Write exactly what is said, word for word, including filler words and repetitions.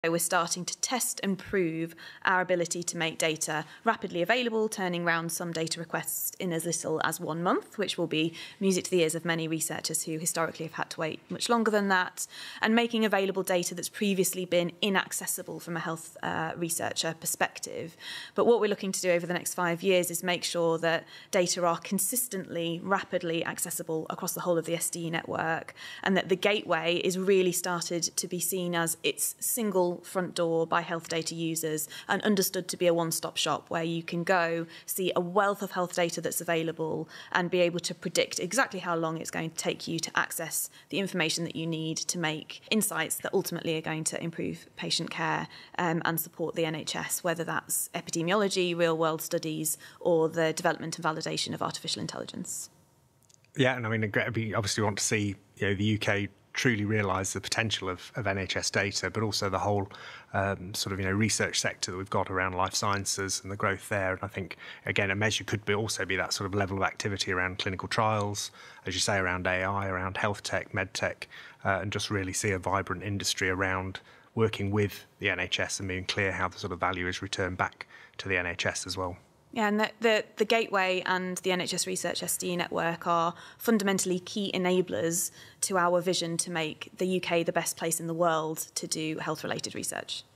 We're starting to test and prove our ability to make data rapidly available, turning around some data requests in as little as one month, which will be music to the ears of many researchers who historically have had to wait much longer than that, and making available data that's previously been inaccessible from a health uh, researcher perspective. But what we're looking to do over the next five years is make sure that data are consistently, rapidly accessible across the whole of the S D E network, and that the gateway is really started to be seen as its single front door by health data users and understood to be a one-stop shop where you can go see a wealth of health data that's available and be able to predict exactly how long it's going to take you to access the information that you need to make insights that ultimately are going to improve patient care um, and support the N H S, whether that's epidemiology, real-world studies, or the development and validation of artificial intelligence. Yeah, and I mean, we obviously want to see, you know, the U K truly realise the potential of, of N H S data, but also the whole um, sort of, you know, research sector that we've got around life sciences and the growth there. And I think, again, a measure could be also be that sort of level of activity around clinical trials, as you say, around A I, around health tech, med tech, uh, and just really see a vibrant industry around working with the N H S and being clear how the sort of value is returned back to the N H S as well. Yeah, and the, the, the Gateway and the N H S Research S D E network are fundamentally key enablers to our vision to make the U K the best place in the world to do health-related research.